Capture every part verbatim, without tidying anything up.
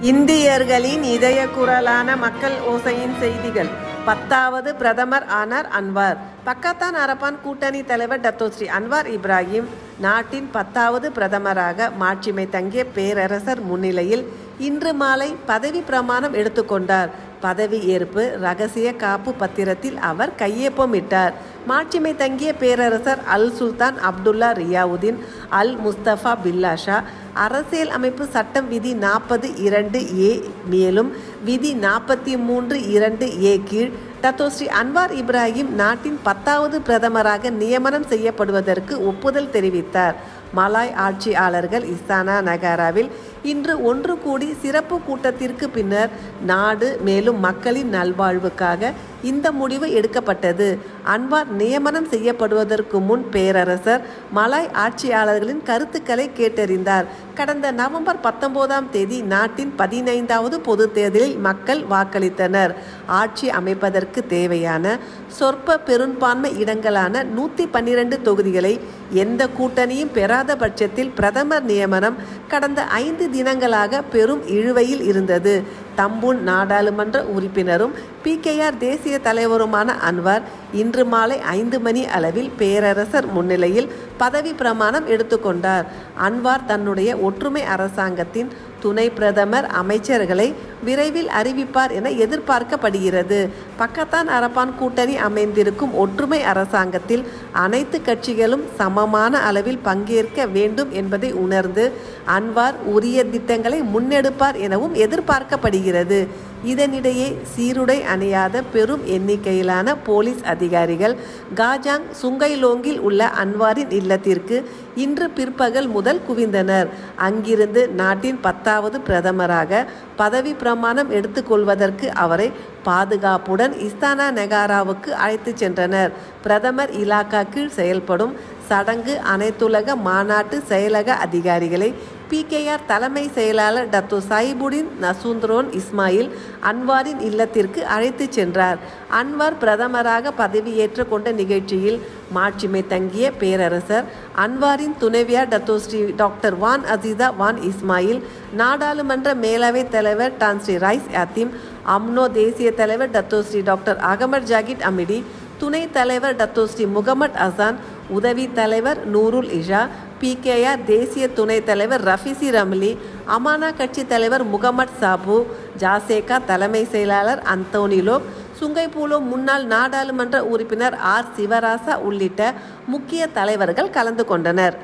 இந்தியர்களின் இதய குரலான மக்கள் ஓசையின் செய்திகள். பத்தாவது பிரதமர் ஆனார் அன்வார். பக்கத்தான் அரபான் கூட்டணி தலைவர் டத்தோஸ்ரீ அன்வார் இப்ராஹிம் நாட்டின் பத்தாவது பிரதமராக மாட்சிமை தங்கிய பேரரசர் முன்னிலையில் இன்று மாலை பதவி பிரமாணம் எடுத்துக்கொண்டார். பதவி ஏற்பு ரகசிய காப்பு பத்திரத்தில் அவர் கையொப்பமிட்டார். மாட்சிமை தங்கிய பேரரசர் அல் சுல்தான் அப்துல்லா ரியாவுதீன் அல் முஸ்தபா பில்லாஷா அரசியல் அமைப்பு சட்டம் விதி நாற்பது இரண்டு ஏ மேலும் விதி நாற்பத்தி மூன்று இரண்டு ஏ கீழ் டத்தோஸ்ரீ அன்வார் இப்ராஹிம் நாட்டின் பத்தாவது பிரதமராக நியமனம் செய்யப்படுவதற்கு ஒப்புதல் தெரிவித்தார். மலாய் ஆட்சியாளர்கள் இஸ்தானா நகாராவில் இன்று ஒன்று கூடி சிறப்பு கூட்டத்திற்கு பின்னர் நாடு மேலும் மக்களின் நல்வாழ்வுக்காக இந்த முடிவு எடுக்கப்பட்டது. அன்வார் நியமனம் செய்யப்படுவதற்கு முன் பேரரசர் மலாய் ஆட்சியாளர்களின் கருத்துக்களை கேட்டறிந்தார். கடந்த நவம்பர் பத்தொன்பதாம் தேதி நாட்டின் பதினைந்தாவது பொது தேர்தலில் மக்கள் வாக்களித்தனர். ஆட்சி அமைப்பதற்கு தேவையான சொற்ப பெரும்பான்மை இடங்களான நூற்றி பன்னிரண்டு தொகுதிகளை எந்த கூட்டணியும் பெறாத பட்சத்தில் பிரதமர் நியமனம் கடந்த ஐந்து தினங்களாக பெரும் இழுவையில் இருந்தது. தம்பூன் நாடாளுமன்ற உறுப்பினரும் பி கே ஆர் தேசிய தலைவருமான அன்வார் இன்று மாலை ஐந்து மணி அளவில் பேரரசர் முன்னிலையில் பதவி பிரமாணம் எடுத்துக்கொண்டார். அன்வார் தன்னுடைய ஒற்றுமை அரசாங்கத்தின் துணை பிரதமர் அமைச்சர்களை விரைவில் அறிவிப்பார் என எதிர்பார்க்கப்படுகிறது. பக்கத்தான் அரபான் கூட்டணி அமைந்திருக்கும் ஒற்றுமை அரசாங்கத்தில் அனைத்து கட்சிகளும் சமமான அளவில் பங்கேற்க வேண்டும் என்பதை உணர்ந்து அன்வார் உரிய திட்டங்களை முன்னெடுப்பார் எனவும் எதிர்பார்க்கப்படுகிறது. இதனிடையே சீருடை அணியாத பெரும் எண்ணிக்கையிலான போலீஸ் அதிகாரிகள் காஜாங் சுங்கைலோங்கில் உள்ள அன்வாரின் இல்லத்திற்கு இன்று பிற்பகல் முதல் குவிந்தனர். அங்கிருந்து நாட்டின் பத்தாவது பிரதமராக பதவி பிரமாணம் எடுத்துக்கொள்வதற்கு அவரை பாதுகாப்புடன் இஸ்தானா நெகாராவுக்கு அழைத்து சென்றனர். பிரதமர் இலாக்கா கீழ் செயல்படும் சடங்கு அனைத்துலக மாநாட்டு செயலக அதிகாரிகளை பி கே ஆர் தலைமை செயலாளர் டத்தோ சாயிபுடின் நசூந்த்ரோன் இஸ்மாயில் அன்வாரின் இல்லத்திற்கு அழைத்து சென்றார். அன்வார் பிரதமராக பதவியேற்று கொண்ட நிகழ்ச்சியில் மாட்சிமை தங்கிய பேரரசர் அன்வாரின் துணைவியார் Datuk Seri doctor Wan Azizah Wan Ismail, நாடாளுமன்ற மேலவைத் தலைவர் டான்ஸ்ரீ ரைஸ் யாத்தீம், அம்னோ தேசிய தலைவர் Datuk Seri doctor Ahmad Zahid Hamidi, துணைத் தலைவர் டத்தோஸ்ரீ முகமட் அசான், உதவி தலைவர் Nurul Izzah, P K R தேசிய துணைத் தலைவர் ரஃபிசி ரம்லி, அமானா கட்சி தலைவர் முகமட் சாபு, ஜாசேகா தலைமை செயலாளர் அந்தோனிலோ, சுங்கைபூலோ முன்னாள் நாடாளுமன்ற உறுப்பினர் ஆர் சிவராசா உள்ளிட்ட முக்கிய தலைவர்கள் கலந்து கொண்டனர்.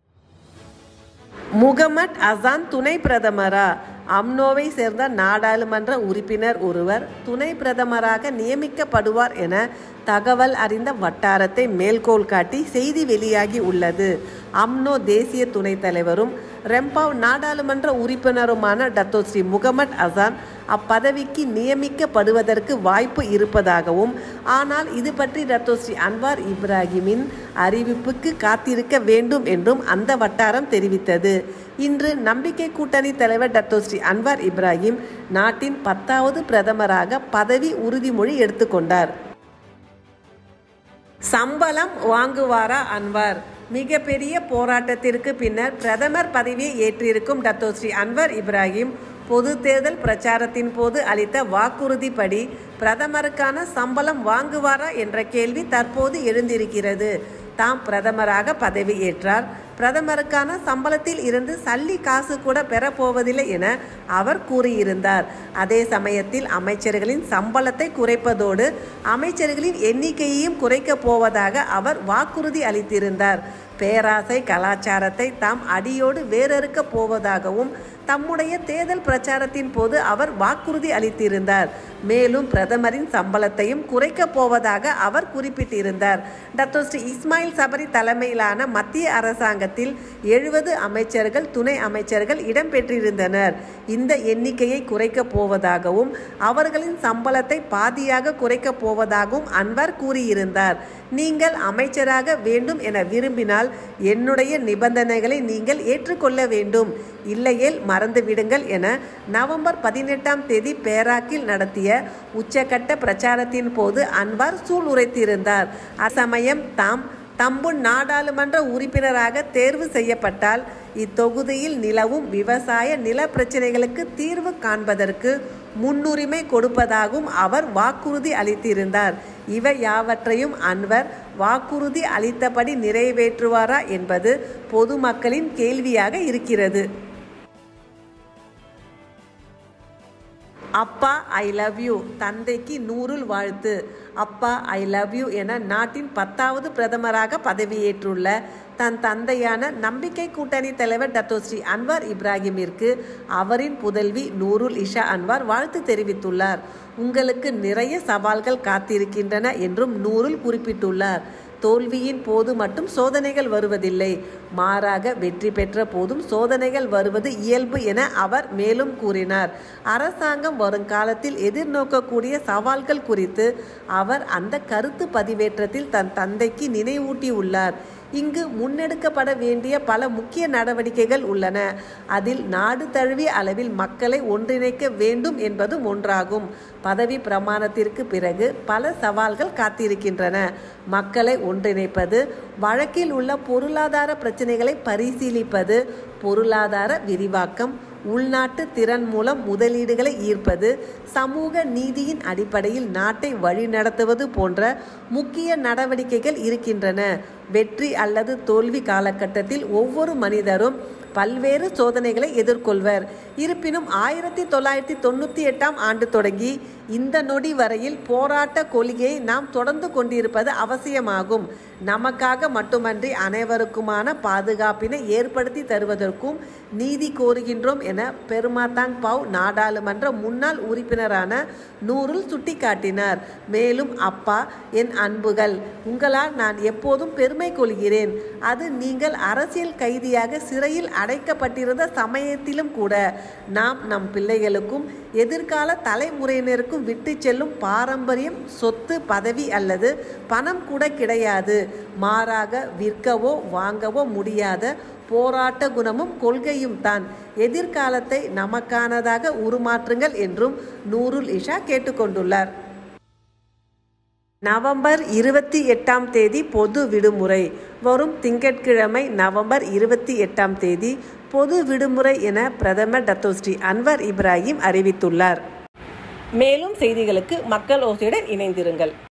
முகமட் அசான் துணை பிரதமரா? அம்னோவை சேர்ந்த நாடாளுமன்ற உறுப்பினர் ஒருவர் துணை பிரதமராக நியமிக்கப்படுவார் என தகவல் அறிந்த வட்டாரத்தை மேல்கோள் காட்டி செய்தி வெளியாகி உள்ளது. அம்னோ தேசிய துணைத் தலைவரும் ரெம்பாவ் நாடாளுமன்ற உறுப்பினருமான டத்தோஸ்ரீ முகமட் அசான் அப்பதவிக்கு நியமிக்கப்படுவதற்கு வாய்ப்பு இருப்பதாகவும், ஆனால் இது பற்றி டத்தோஸ்ரீ அன்வார் இப்ராஹிமின் அறிவிப்புக்கு காத்திருக்க வேண்டும் என்றும் அந்த வட்டாரம் தெரிவித்தது. இன்று நம்பிக்கை கூட்டணி தலைவர் டத்தோஸ்ரீ அன்வார் இப்ராஹிம் நாட்டின் பத்தாவது பிரதமராக பதவி உறுதிமொழி எடுத்துக்கொண்டார். சம்பளம் வாங்குவாரா அன்வார்? மிகப்பெரிய போராட்டத்திற்கு பின்னர் பிரதமர் பதவியை ஏற்றிருக்கும் டத்தோஸ்ரீ அன்வார் இப்ராஹிம் பொது தேர்தல் பிரச்சாரத்தின் போது அளித்த வாக்குறுதிப்படி பிரதமருக்கான சம்பளம் வாங்குவாரா என்ற கேள்வி தற்போது எழுந்திருக்கிறது. தாம் பிரதமராக பதவி ஏற்றார், பிரதமருக்கான சம்பளத்தில் இருந்து சல்லி காசு கூட பெறப்போவதில்லை என அவர் கூறியிருந்தார். அதே சமயத்தில் அமைச்சர்களின் சம்பளத்தை குறைப்பதோடு அமைச்சர்களின் எண்ணிக்கையையும் குறைக்கப் போவதாக அவர் வாக்குறுதி அளித்திருந்தார். பேராசை கலாச்சாரத்தை தாம் அடியோடு வேறறுக்க போவதாகவும் தம்முடைய தேர்தல் பிரச்சாரத்தின் போது அவர் வாக்குறுதி அளித்திருந்தார். மேலும் பிரதமரின் சம்பளத்தையும் குறைக்கப் போவதாக அவர் குறிப்பிட்டிருந்தார். டத்தோஸ்ரீ இஸ்மாயில் சபரி தலைமையிலான மத்திய அரசாங்கத்தில் எழுபது அமைச்சர்கள் துணை அமைச்சர்கள் இடம்பெற்றிருந்தனர். இந்த எண்ணிக்கையை குறைக்கப் போவதாகவும் அவர்களின் சம்பளத்தை பாதியாக குறைக்கப் போவதாகவும் அன்வார் கூறியிருந்தார். நீங்கள் அமைச்சராக வேண்டும் என விரும்பினால் என்னுடைய நிபந்தனைகளை நீங்கள் ஏற்றுக்கொள்ள வேண்டும், இல்லையேல் மறந்துவிடுங்கள் என நவம்பர் பதினெட்டாம் தேதி பேராக்கில் நடத்திய உச்சகட்ட பிரச்சாரத்தின் போது அன்வார் சூளுரைத்திருந்தார். அச்சமயம் தாம் தம்புன் நாடாளுமன்ற உறுப்பினராக தேர்வு செய்யப்பட்டால் இத்தொகுதியில் நிலவும் விவசாய நில பிரச்சினைகளுக்கு தீர்வு காண்பதற்கு முன்னுரிமை கொடுப்பதாகவும் அவர் வாக்குறுதி அளித்திருந்தார். இவை யாவற்றையும் அன்வர் வாக்குறுதி அளித்தபடி நிறைவேற்றுவாரா என்பது பொதுமக்களின் கேள்வியாக இருக்கிறது. அப்பா ஐ லவ் யூ, தந்தைக்கு நூறுல் வாழ்த்து. அப்பா ஐ லவ் யூ என நாட்டின் பத்தாவது பிரதமராக பதவியேற்றுள்ள தன் தந்தையான நம்பிக்கை கூட்டணி தலைவர் டத்தோஸ்ரீ அன்வார் இப்ராஹிமிற்கு அவரின் புதல்வி நூருல் இஷா அன்வார் வாழ்த்து தெரிவித்துள்ளார். உங்களுக்கு நிறைய சவால்கள் காத்திருக்கின்றன என்றும் நூருல் குறிப்பிட்டுள்ளார். தோல்வியின் போது மட்டும் சோதனைகள் வருவதில்லை, மாறாக வெற்றி பெற்ற போதும் சோதனைகள் வருவது இயல்பு என அவர் மேலும் கூறினார். அரசாங்கம் வருங்காலத்தில் எதிர்நோக்கக்கூடிய சவால்கள் குறித்து அவர் அந்த கருத்து பதிவேற்றத்தில் தன் தந்தைக்கு நினைவூட்டியுள்ளார். இங்கு முன்னெடுக்கப்பட வேண்டிய பல முக்கிய நடவடிக்கைகள் உள்ளன. அதில் நாடு தழுவிய அளவில் மக்களை ஒன்றிணைக்க வேண்டும் என்பதும் ஒன்றாகும். பதவி பிரமாணத்திற்கு பிறகு பல சவால்கள் காத்திருக்கின்றன. மக்களை ஒன்றிணைப்பது, வழக்கில் உள்ள பொருளாதார பிரச்சனைகளை பரிசீலிப்பது, பொருளாதார விரிவாக்கம், உள்நாட்டு திறன் மூலம் முதலீடுகளை ஈர்ப்பது, சமூக நீதியின் அடிப்படையில் நாட்டை வழிநடத்துவது போன்ற முக்கிய நடவடிக்கைகள் இருக்கின்றன. வெற்றி அல்லது தோல்வி காலகட்டத்தில் ஒவ்வொரு மனிதரும் பல்வேறு சோதனைகளை எதிர்கொள்வர். இருப்பினும் ஆயிரத்தி தொள்ளாயிரத்தி தொண்ணூற்றி எட்டாம் ஆண்டு தொடங்கி இந்த நொடி வரையில் போராட்ட கொள்கையை நாம் தொடர்ந்து கொண்டிருப்பது அவசியமாகும். நமக்காக மட்டுமன்றி அனைவருக்குமான பாதுகாப்பினை ஏற்படுத்தி தருவதற்கும் நீதி கோருகின்றோம் என பெருமாதாங் பாவ் நாடாளுமன்ற முன்னாள் உறுப்பினரான நூருல் சுட்டிக்காட்டினார். மேலும், அப்பா, என் அன்புகள், உங்களால் நான் எப்போதும் பெருமை கொள்கிறேன். அது நீங்கள் அரசியல் கைதியாக சிறையில் அடைக்கப்பட்டிருந்த சமயத்திலும் கூட. நாம் நம் பிள்ளைகளுக்கும் எதிர்கால தலைமுறையினருக்கும் விட்டு செல்லும் பாரம்பரியம் சொத்து, பதவி அல்லது பணம் கூட கிடையாது. மாறாக விற்கவோ வாங்கவோ முடியாத போராட்ட குணமும் கொள்கையும் தான். எதிர்காலத்தை நமக்கானதாக உருமாற்றுங்கள் என்றும் நூருல் இஷா கேட்டுக்கொண்டுள்ளார். நவம்பர் இருபத்தி எட்டாம் தேதி பொது விடுமுறை. வரும் திங்கட்கிழமை நவம்பர் இருபத்தி எட்டாம் தேதி பொது விடுமுறை என பிரதமர் டத்தோஸ்ரீ அன்வார் இப்ராஹிம் அறிவித்துள்ளார். மேலும் செய்திகளுக்கு மக்கள் ஓசையுடன் இணைந்திருங்கள்.